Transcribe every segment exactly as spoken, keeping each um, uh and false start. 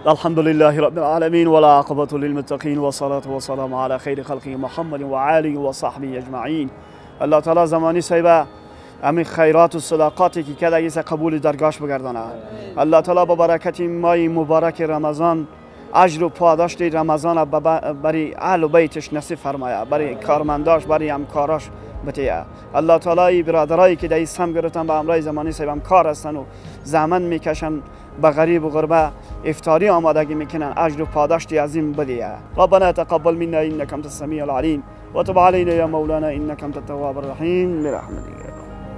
الحمد لله رب العالمين والعاقبة للمتقين والصلاة والسلام على خير خلقه محمد وآله وصحبه اجمعین. الله تعالی زمانی سیبه همین خیرات و صداقاتی که کرده ایسا قبول درگاهش بگردانه. الله تعالی با برکت ماه مبارک رمضان اجر و پاداش رمضان برای اهل و بیتش نصیب فرمایه، برای کارمنداش، برای همکاراش بتیه. الله تعالی برادرایی که در سم گرفتن به امرای زمانی سیبم کار هستن و زحمت میکشن به غریب و غربه افطاری آمادگی میکنن، اجر و پاداش عظیم بدیه. ربنا تقبل منا انك انت السميع العليم وتب علينا يا مولانا انك انت التواب الرحيم برحمتك.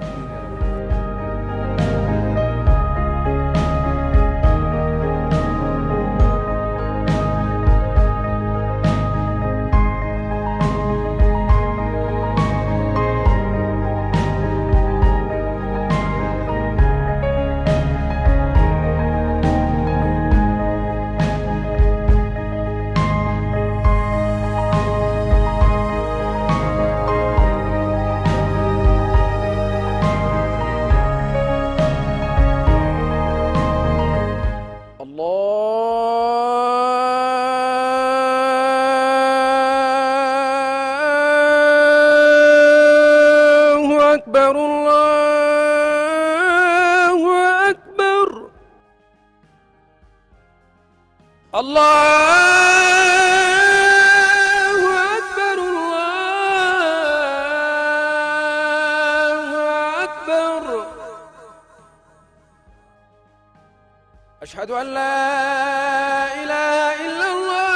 أشهد أن لا إله إلا الله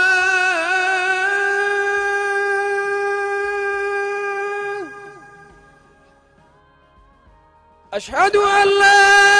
أشهد أن لا